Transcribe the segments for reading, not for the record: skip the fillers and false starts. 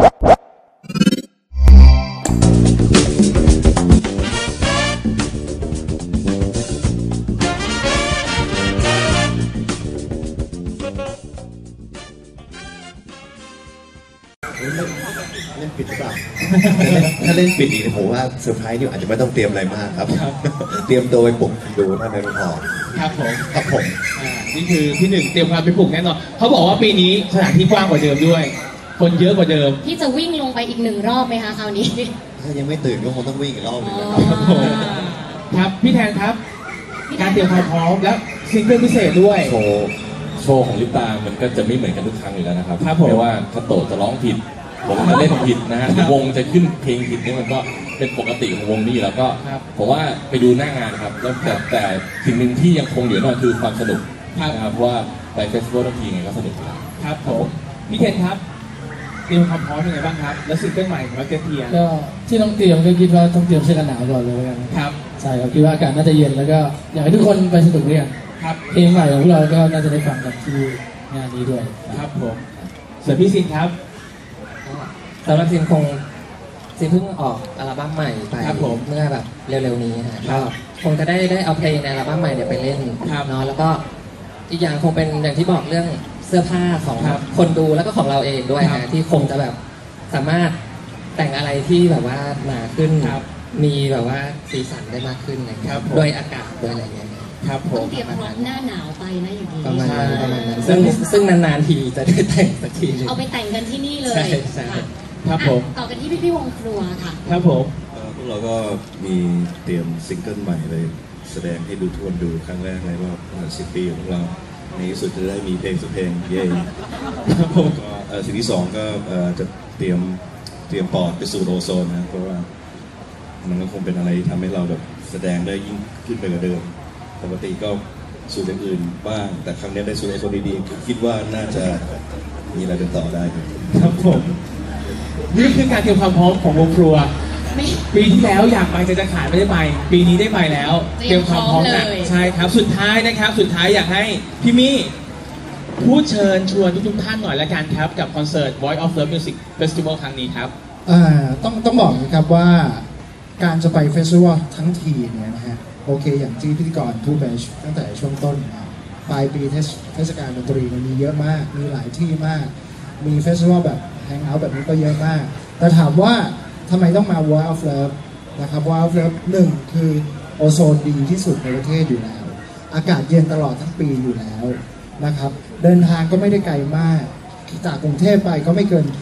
เล่นปิดหรือเปล่าถ้าเล่นปิดอีกผมว่าเซอร์ไพรส์นี่อาจจะไม่ต้องเตรียมอะไรมากครับเตรียมตัวไปปลุกดูท่านในรุ่นพ่อครับผมนี่คือที่หนึ่งเตรียมความไปปลุกแน่นอนเขาบอกว่าปีนี้สถานที่กว้างกว่าเดิมด้วยคนเยอะกว่าเดิมที่จะวิ่งลงไปอีก1 รอบไหมคะคราวนี้ถ้ายังไม่ตื่นก็คงต้องวิ่งอีกรอบนึงนะครับครับพี่แทนครับการเตรียมความพร้อมแล้วซิงเกิลพิเศษด้วยโชว์ของลิปตามันก็จะไม่เหมือนกันทุกครั้งอยู่แล้วนะครับไม่ว่าคาโตะจะร้องผิดผมจะเล่นผิดนะฮะวงจะขึ้นเพลงผิดนี่มันก็เป็นปกติของวงนี้แล้วก็ผมว่าไปดูหน้างานครับแล้วแต่สิ่งหนึ่งที่ยังคงอยู่นั่นคือความสนุกนะครับเพราะว่าไปเฟสติวัลทั้งทีไงก็สนุกครับผมพี่เคนครับเตรียมความพร้อมยังไงบ้างครับแล้วซิงเกิลใหม่ของเราเทียก็ที่ต้องเตรียมก็คิดว่าต้องเตรียมเสื้อกันหนาวก่อนเลยกันครับใช่ครับคิดว่าอากาศน่าจะเย็นแล้วก็อยากให้ทุกคนไปสนุกด้วยกันครับเพลงใหม่ของพวกเราก็น่าจะได้ฟังกันที่งานนี้ด้วยครับผมส่วนพี่ซินครับสำหรับซินเพิ่งออกอัลบั้มใหม่ไปเมื่อแบบเร็วๆนี้นะก็คงจะได้เอาเพลงในอัลบั้มใหม่เนี่ยไปเล่นเนาะแล้วก็อีกอย่างคงเป็นอย่างที่บอกเรื่องเสื้อผ้าของคนดูแล้วก็ของเราเองด้วยนะที่คงจะแบบสามารถแต่งอะไรที่แบบว่าหนาขึ้นมีแบบว่าสีสันได้มากขึ้นนะครับโดยอากาศโดยอะไรเงี้ยครับผมเตรียมพร้อมหน้าหนาวไปนะอย่างนี้ประมาณนั้นซึ่งนานๆทีจะได้แต่งสักทีเอาไปแต่งกันที่นี่เลยใช่ครับผมต่อกันที่พี่วงครัวค่ะครับผมพวกเราก็มีเตรียมซิงเกิลใหม่เลยแสดงให้ดูทุกคนดูครั้งแรกในรอบ10 ปีของเราในที่สุดจะได้มีเพลงสักเพลงเย่ครับผมก็สิ่งที่2ก็จะเตรียมปอดไปสู่โอโซนนะเพราะว่ามันก็คงเป็นอะไรที่ทำให้เราแบบแสดงได้ยิ่งขึ้นไปกว่าเดิมปกติก็สูตรอื่นบ้างแต่ครั้งนี้ได้สูตรโอโซนดีๆคิดว่าน่าจะมีอะไรเป็นต่อได้ครับผมนี่คือการเตรียมความพร้อมของวงครัวปีที่แล้วอยากไปจะขาดไม่ได้ไปปีนี้ได้ไปแล้วเตรียมความพร้อมนะใช่ครับสุดท้ายอยากให้พี่มี่พูดเชิญชวนทุกท่านหน่อยละกันครับกับคอนเสิร์ต Voice of Love Music Festival ครั้งนี้ครับต้องบอกนะครับว่าการจะไปเฟสติวัลทั้งทีเนี่ยนะฮะโอเคอย่างที่พิธีกรพูดไปตั้งแต่ช่วงต้นปลายปีเทศกาลดนตรีมีเยอะมากมีหลายที่มากมีเฟสติวัลแบบแฮงเอาท์แบบนี้ก็เยอะมากแต่ถามว่าทำไมต้องมา Voice of Love นะครับ Voice of Love 1คือโอโซนดีที่สุดในประเทศอยู่แล้วอากาศเย็นตลอดทั้งปีอยู่แล้วนะครับเดินทางก็ไม่ได้ไกลมากจากกรุงเทพไปก็ไม่เกิน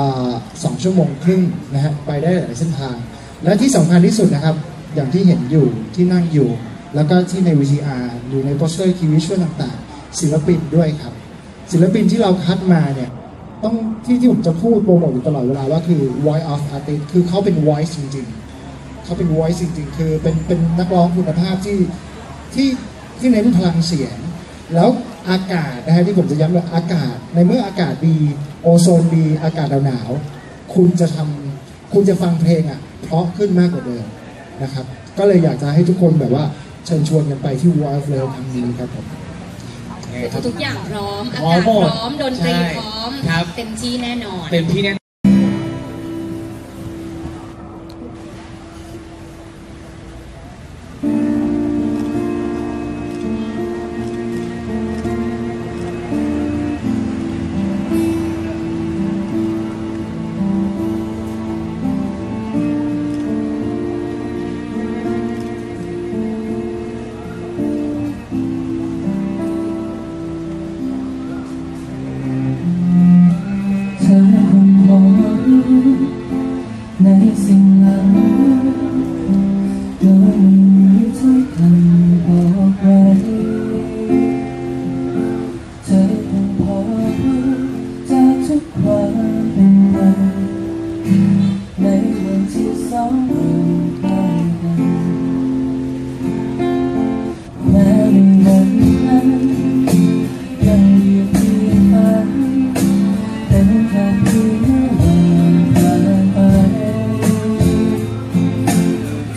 2 ชั่วโมงครึ่งนะฮะไปได้หลายเส้นทางและที่สำคัญที่สุดนะครับอย่างที่เห็นอยู่ที่นั่งอยู่แล้วก็ที่ใน VCR อยู่ในโปสเตอร์คีย์วิชวลต่างๆศิลปินด้วยครับศิลปินที่เราคัดมาเนี่ยต้องที่ผมจะพูดโปรโมทอยู่ตลอดเวลาว่าคือ voice of artist คือเขาเป็น voice จริงๆเขาเป็น voice จริงๆคือเป็นนักร้องคุณภาพที่เน้นพลังเสียงแล้วอากาศนะฮะที่ผมจะย้ำว่าอากาศในเมื่ออากาศดีโอโซนดีอากาศหนาวคุณจะฟังเพลงเพราะขึ้นมากกว่าเดิมนะครับก็เลยอยากจะให้ทุกคนแบบว่าเชิญชวนกันไปที่ Voice of Love ครั้งนี้ครับผมทุกอย่างพร้อมอากาศพร้อมดนตรีพร้อมเต็มที่แน่นอนในสิ่งเหล่าโดยไม่มีถ้อยคำบอกไว้เธอคงพอรู้จากทุกความเป็นมาในวันที่สองเราใกล้กันแม้ในวันนั้นยังอยู่เพียงฝันเป็นแค่เพียงเธ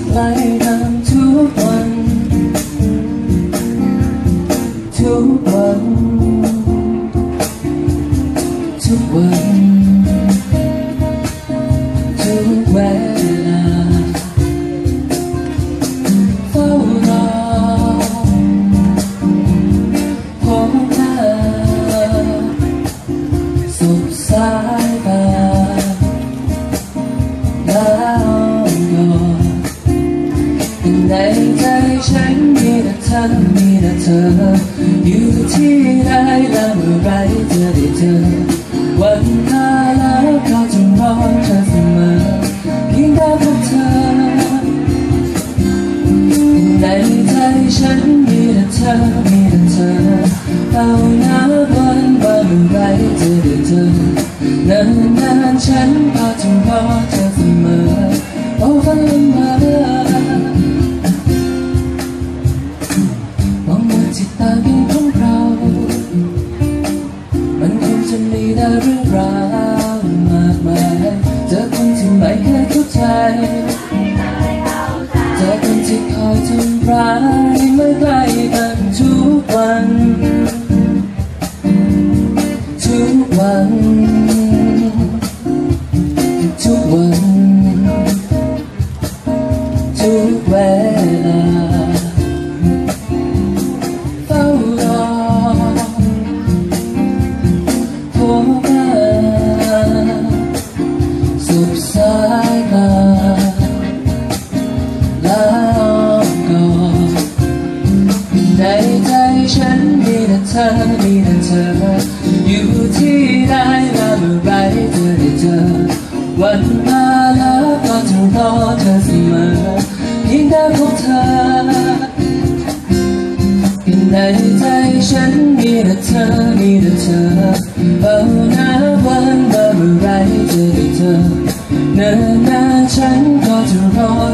ไปตามทุกวันทุกวันทุกวันทุกเวลาเฝ้ารอพบหน้าสบสายตาแล้วก็ในใจฉันมีแต่เธอมีแต่เธออยู่ที่ใดและเมื่อไรจะได้เจอวันมาแล้วก็จะรอเธอเสมอเพียงแต่พบเธอในใจฉันมีแต่เธอมีแต่เธอเอาหน้าวันว่าเมื่อไรจะได้เจอนานๆฉันก็จะรอเธอเสมอโอ้ฝันละเมอมองมาที่ตาเพียงของเรามันคงจะมีแต่เรื่องราวมากมายเจอคนที่ไม่เคยเข้าใจเจอคนที่คอยทำร้ายเมื่อใกล้กันทุกวันทุกวันทุกวันทุกเวลาเฝ้ารอพบหน้าสบสายตาแล้วก็ในใจฉันมีแต่เธอมีแต่เธออยู่ที่ใดและเมื่อไรจะได้เจอวันมาแล้วก็จะรอเธอเสมอเพียงแต่พบเธอในใจฉันมีแต่เธอมีแต่เธอเอาหน้าวันว่าเมื่อไรจะได้เจอนานๆฉันก็จะรอ